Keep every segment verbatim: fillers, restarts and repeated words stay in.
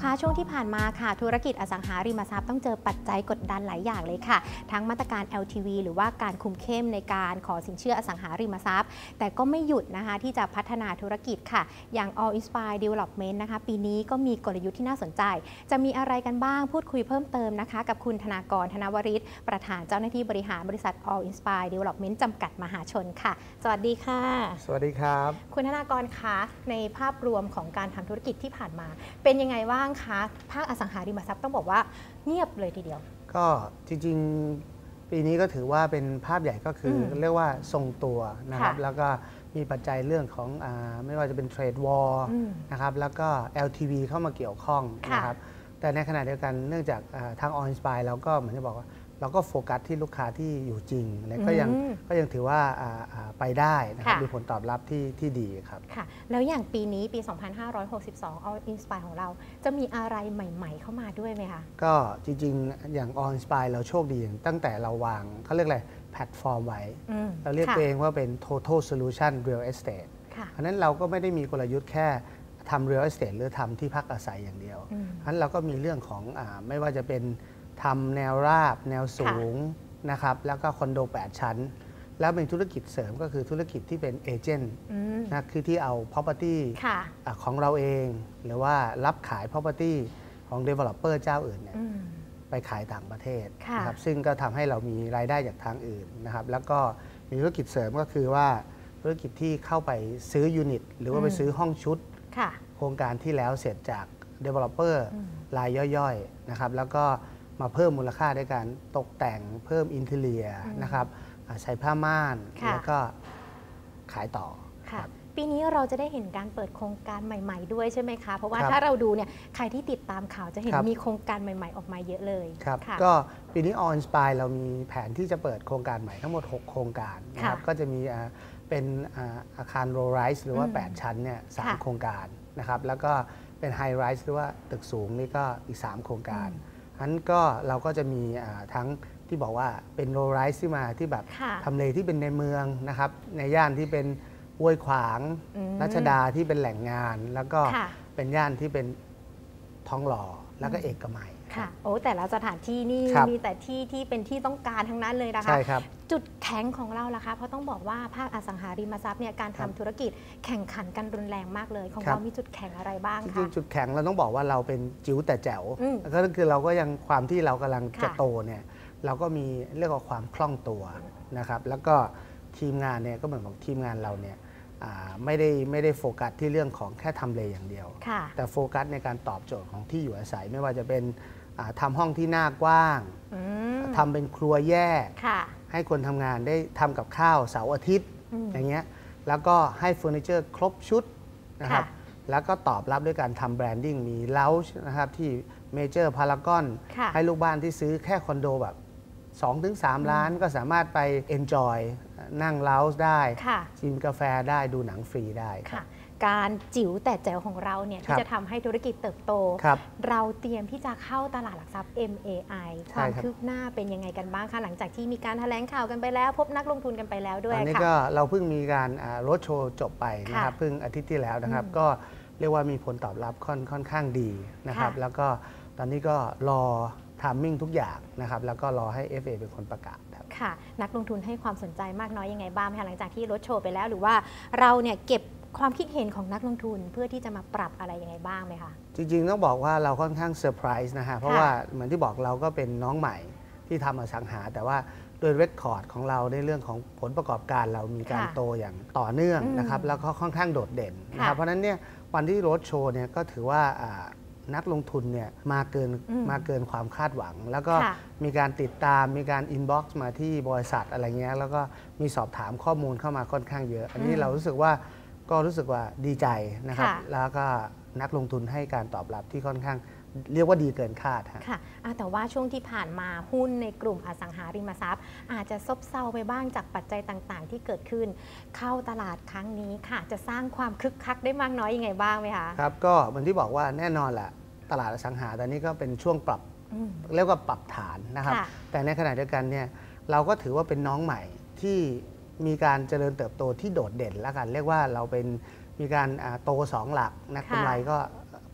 คะช่วงที่ผ่านมาค่ะธุรกิจอสังหาริมทรัพย์ต้องเจอปัจจัยกดดันหลายอย่างเลยค่ะทั้งมาตรการ แอล ที วี หรือว่าการคุมเข้มในการขอสินเชื่ออสังหาริมทรัพย์แต่ก็ไม่หยุดนะคะที่จะพัฒนาธุรกิจค่ะอย่าง All Inspire Development นะคะปีนี้ก็มีกลยุทธ์ที่น่าสนใจจะมีอะไรกันบ้างพูดคุยเพิ่มเติมนะคะกับคุณธนากร ธนวริศประธานเจ้าหน้าที่บริหารบริษัท All Inspire Development จำกัดมหาชนค่ะสวัสดีค่ะสวัสดีครับคุณธนากรคะในภาพรวมของการทำธุรกิจที่ผ่านมาเป็นยังไงบ้างคะภาคอสังหาริมทรัพย์ต้องบอกว่าเงียบเลยทีเดียวก็จริงๆปีนี้ก็ถือว่าเป็นภาพใหญ่ก็คือเรียกว่าทรงตัวนะครับแล้วก็มีปัจจัยเรื่องของอ่าไม่ว่าจะเป็นเทรดวอร์นะครับแล้วก็ แอล ที วี เข้ามาเกี่ยวข้องนะครับแต่ในขณะเดียวกันเนื่องจากทาง All Inspire เราก็เหมือนจะบอกว่าเราก็โฟกัสที่ลูกค้าที่อยู่จริงและก็ยังก็ยังถือว่าไปได้นะครับมีผลตอบรับที่ที่ดีครับค่ะแล้วอย่างปีนี้ปี สองพันห้าร้อยหกสิบสอง All Inspire ของเราจะมีอะไรใหม่ๆเข้ามาด้วยไหมคะก็จริงๆอย่าง All Inspire เราโชคดีตั้งแต่เราวางเขาเรียกอะไรแพลตฟอร์มไว้เราเรียกตัวเองว่าเป็น Total Solution Real Estate เพราะนั้นเราก็ไม่ได้มีกลยุทธ์แค่ทำ Real Estate หรือทำที่พักอาศัยอย่างเดียวเพราะนั้นเราก็มีเรื่องของอ่าไม่ว่าจะเป็นทำแนวราบแนวสูงนะครับแล้วก็คอนโดแปดชั้นแล้วเป็นธุรกิจเสริมก็คือธุรกิจที่เป็นเอเจนต์นะคือที่เอา property ของเราเองหรือว่ารับขาย property ของ developer เจ้าอื่นเนี่ยไปขายต่างประเทศนะครับซึ่งก็ทำให้เรามีรายได้จากทางอื่นนะครับแล้วก็มีธุรกิจเสริมก็คือว่าธุรกิจที่เข้าไปซื้อยูนิตหรือว่าไปซื้อห้องชุดโครงการที่แล้วเสร็จจาก developer รายย่อยๆนะครับแล้วก็มาเพิ่มมูลค่าด้วยการตกแต่งเพิ่มอินทีเรียนะครับใช้ผ้าม่านแล้วก็ขายต่อปีนี้เราจะได้เห็นการเปิดโครงการใหม่ๆด้วยใช่ไหมคะเพราะว่าถ้าเราดูเนี่ยใครที่ติดตามข่าวจะเห็นมีโครงการใหม่ๆออกมาเยอะเลยครับก็ปีนี้ All Inspire เรามีแผนที่จะเปิดโครงการใหม่ทั้งหมดหกโครงการนะครับก็จะมีเป็นอาคารโรลไรส์หรือว่าแปดชั้นเนี่ยสามโครงการนะครับแล้วก็เป็นไฮไรส์หรือว่าตึกสูงนี่ก็อีกสามโครงการนั้นก็เราก็จะมีทั้งที่บอกว่าเป็นโรลไรส์ที่มาที่แบบทำเลที่เป็นในเมืองนะครับในย่านที่เป็นห้วยขวางรัชดาที่เป็นแหล่งงานแล้วก็เป็นย่านที่เป็นทองหล่อแล้วก็เอกมัยค่ะโอ้แต่ละสถานที่นี่มีแต่ที่ที่เป็นที่ต้องการทั้งนั้นเลยนะคะใช่ครับจุดแข็งของเราล่ะคะเพราะต้องบอกว่าภาคอสังหาริมทรัพย์เนี่ยการทำธุรกิจแข่งขันกันรุนแรงมากเลยของเรามีจุดแข็งอะไรบ้างคะจริงๆจุดแข็งเราต้องบอกว่าเราเป็นจิ๋วแต่แจ๋วก็คือเราก็ยังความที่เรากำลังจะโตเนี่ยเราก็มีเรียกว่าความคล่องตัวนะครับแล้วก็ทีมงานเนี่ยก็เหมือนของทีมงานเราเนี่ยไม่ได้ไม่ได้โฟกัสที่เรื่องของแค่ทำเลอย่างเดียวแต่โฟกัสในการตอบโจทย์ของที่อยู่อาศัยไม่ว่าจะเป็นทำห้องที่หน้ากว้างทำเป็นครัวแยกให้คนทำงานได้ทำกับข้าวเสาร์อาทิตย์อย่างเงี้ยแล้วก็ให้เฟอร์นิเจอร์ครบชุดนะครับแล้วก็ตอบรับด้วยการทำแบรนดิ้งมีเลาจ์นะครับที่เมเจอร์พารากอนให้ลูกบ้านที่ซื้อแค่คอนโดแบบ สองถึงสาม ล้านก็สามารถไป enjoy นั่งเลาจ์ได้ชิมกาแฟได้ดูหนังฟรีได้การจิ๋วแต่แจ๋วของเราเนี่ยที่จะทำให้ธุรกิจเติบโต ร, เราเตรียมที่จะเข้าตลาดหลักทรัพย์ เอ็ม เอ ไอ ความคืบหน้าเป็นยังไงกันบ้างคะหลังจากที่มีการแถลงข่าวกันไปแล้วพบนักลงทุนกันไปแล้วด้วยค่ะตอนนี้ก็เราเพิ่งมีการโรดโชว์จบไปนะครับเพิ่งอาทิตย์ที่แล้วนะครับก็เรียกว่ามีผลตอบรับค่อนค่อนข้างดีนะครับแล้วก็ตอนนี้ก็รอทามมิ่งทุกอย่างนะครับแล้วก็รอให้ เอฟ เอ เป็นคนประกาศค่ะนักลงทุนให้ความสนใจมากน้อยยังไงบ้างคะหลังจากที่โรดโชว์ไปแล้วหรือว่าเราเนี่ยเก็บความคิดเห็นของนักลงทุนเพื่อที่จะมาปรับอะไรยังไงบ้างไหมคะจริงๆต้องบอกว่าเราค่อนข้างเซอร์ไพรส์นะฮะเพราะว่าเหมือนที่บอกเราก็เป็นน้องใหม่ที่ทำอสังหาแต่ว่าโดยเรคคอร์ดของเราในเรื่องของผลประกอบการเรามีการโตอย่างต่อเนื่องนะครับแล้วก็ค่อนข้างโดดเด่นนะครับเพราะฉะนั้นเนี่ยวันที่โรดโชว์เนี่ยก็ถือว่านักลงทุนเนี่ยมาเกินมาเกินความคาดหวังแล้วก็มีการติดตามมีการอินบ็อกซ์มาที่บริษัทอะไรเงี้ยแล้วก็มีสอบถามข้อมูลเข้ามาค่อนข้างเยอะอันนี้เรารู้สึกว่าก็รู้สึกว่าดีใจนะครับแล้วก็นักลงทุนให้การตอบรับที่ค่อนข้างเรียกว่าดีเกินคาดค่ะแต่ว่าช่วงที่ผ่านมาหุ้นในกลุ่มอสังหาริมทรัพย์อาจจะซบเซาไปบ้างจากปัจจัยต่างๆที่เกิดขึ้นเข้าตลาดครั้งนี้ค่ะจะสร้างความคึกคักได้มากน้อยยังไงบ้างไหมคะครับก็เหมือนที่บอกว่าแน่นอนแหละตลาดอสังหาตอนนี้ก็เป็นช่วงปรับเรียกว่าปรับฐานนะครับแต่ในขณะเดียวกันเนี่ยเราก็ถือว่าเป็นน้องใหม่ที่มีการเจริญเติบโตที่โดดเด่นแล้วกันเรียกว่าเราเป็นมีการโตสองหลักนะกำไรก็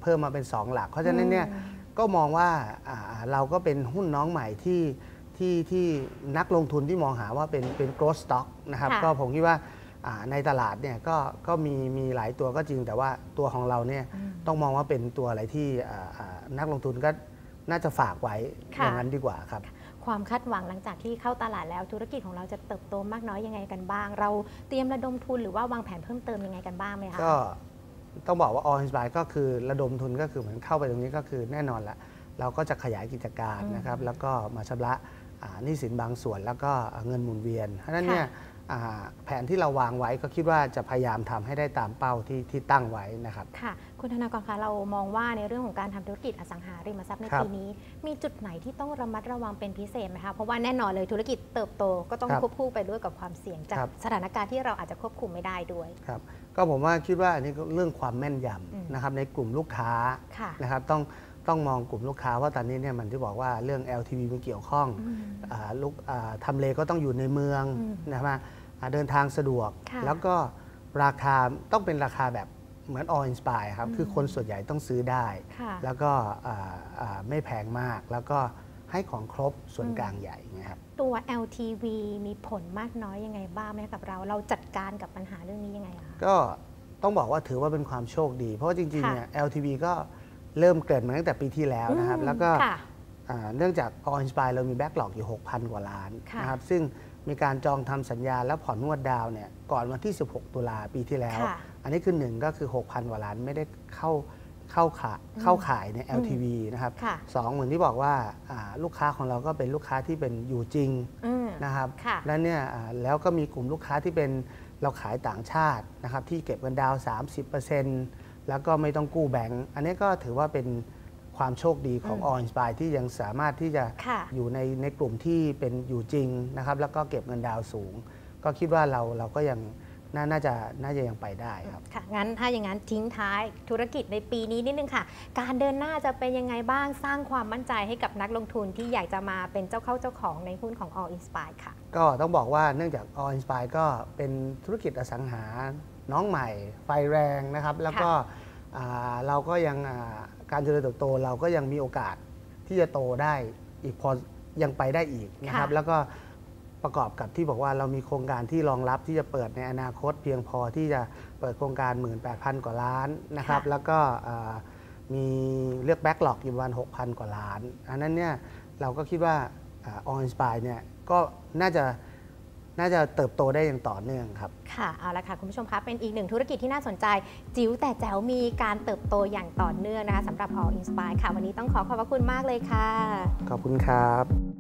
เพิ่มมาเป็นสองหลักเพราะฉะนั้นเนี่ยก็มองว่าเราก็เป็นหุ้นน้องใหม่ที่ที่ที่นักลงทุนที่มองหาว่าเป็นเป็น growth stock นะครับก็ผมคิดว่าในตลาดเนี่ยก็ก็มีมีหลายตัวก็จริงแต่ว่าตัวของเราเนี่ยต้องมองว่าเป็นตัวอะไรที่นักลงทุนก็น่าจะฝากไว้อย่างนั้นดีกว่าครับความคาดหวังหลังจากที่เข้าตลาดแล้วธุรกิจของเราจะเติบโตมากน้อยยังไงกันบ้างเราเตรียมระดมทุนหรือว่าวางแผนเพิ่มเติมยังไงกันบ้างไหมคะก็ต้องบอกว่า All Inspire ก็คือระดมทุนก็คือเหมือนเข้าไปตรงนี้ก็คือแน่นอนละเราก็จะขยายกิจการนะครับแล้วก็มาชำระหนี้สินบางส่วนแล้วก็เงินหมุนเวียนเพราะฉะนั้นเนี่ยแผนที่เราวางไว้ก็คิดว่าจะพยายามทำให้ได้ตามเป้าที่ที่ตั้งไว้นะครับค่ะคุณธนากรคะเรามองว่าในเรื่องของการทำธุรกิจอสังหาริมทรัพย์ในปีนี้มีจุดไหนที่ต้องระมัดระวังเป็นพิเศษไหมคะเพราะว่าแน่นอนเลยธุรกิจเติบโตก็ต้องควบคู่ไปด้วยกับความเสี่ยงจากสถานการณ์ที่เราอาจจะควบคุมไม่ได้ด้วยครับก็ผมว่าคิดว่าอันนี้เรื่องความแม่นยำนะครับในกลุ่มลูกค้านะครับต้องต้องมองกลุ่มลูกค้าว่าตอนนี้เนี่ยมันที่บอกว่าเรื่อง แอล ที วี มันเกี่ยวข้องลูกทำเลก็ต้องอยู่ในเมืองนะครับเดินทางสะดวกแล้วก็ราคาต้องเป็นราคาแบบเหมือน All Inspire ครับคือคนส่วนใหญ่ต้องซื้อได้แล้วก็ไม่แพงมากแล้วก็ให้ของครบส่วนกลางใหญ่นะครับตัว แอล ที วี มีผลมากน้อยยังไงบ้างไหมกับเราเราจัดการกับปัญหาเรื่องนี้ยังไงคะก็ต้องบอกว่าถือว่าเป็นความโชคดีเพราะว่าจริงๆเนี่ย แอล ที วี ก็เริ่มเกิดมาตั้งแต่ปีที่แล้วนะครับแล้วก็เนื่องจาก All Inspire เรามีแบ็กหลอกอยู่ หกพัน กว่าล้านนะครับซึ่งมีการจองทำสัญญาแล้วผ่อนงวดดาวเนี่ยก่อนวันที่สิบหกตุลาปีที่แล้วอันนี้คือหนึ่งก็คือ หกพัน กว่าล้านไม่ได้เข้าเข้าขายเข้าขายใน แอล ที วี นะครับสองเหมือนที่บอกว่าลูกค้าของเราก็เป็นลูกค้าที่เป็นอยู่จริงนะครับและเนี่ยแล้วก็มีกลุ่มลูกค้าที่เป็นเราขายต่างชาตินะครับที่เก็บเงินดาว สามสิบเปอร์เซ็นต์ แล้วก็ไม่ต้องกู้แบงก์อันนี้ก็ถือว่าเป็นความโชคดีของ All Inspire ที่ยังสามารถที่จะอยู่ในในกลุ่มที่เป็นอยู่จริงนะครับแล้วก็เก็บเงินดาวสูงก็คิดว่าเราเราก็ยังน่าจะน่าจะยังไปได้ครับค่ะงั้นถ้าอย่างนั้นทิ้งท้ายธุรกิจในปีนี้นิดนึงค่ะการเดินหน้าจะเป็นยังไงบ้างสร้างความมั่นใจให้กับนักลงทุนที่อยากจะมาเป็นเจ้าเข้าเจ้าของในหุ้นของ All Inspire ค่ะก็ต้องบอกว่าเนื่องจาก All Inspire ก็เป็นธุรกิจอสังหาน้องใหม่ไฟแรงนะครับแล้วก็เราก็ยังการเจริญเติบโตเราก็ยังมีโอกาสที่จะโตได้อีกพอยังไปได้อีกนะครับแล้วก็ประกอบกับที่บอกว่าเรามีโครงการที่รองรับที่จะเปิดในอนาคตเพียงพอที่จะเปิดโครงการ หนึ่งหมื่นแปดพัน กว่าล้านนะครับแล้วก็มีเลือกแบ็กหลอกอยู่ประมาณ หกพัน กว่าล้านอันนั้นเนี่ยเราก็คิดว่า All Inspire เนี่ยก็น่าจะน่าจะเติบโตได้อย่างต่อเนื่องครับค่ะเอาละค่ะคุณผู้ชมคะเป็นอีกหนึ่งธุรกิจที่น่าสนใจจิ๋วแต่แจ๋วมีการเติบโตอย่างต่อเนื่องนะคะสำหรับ All Inspire ค่ะวันนี้ต้องขอขอบพระคุณมากเลยค่ะขอบคุณครับ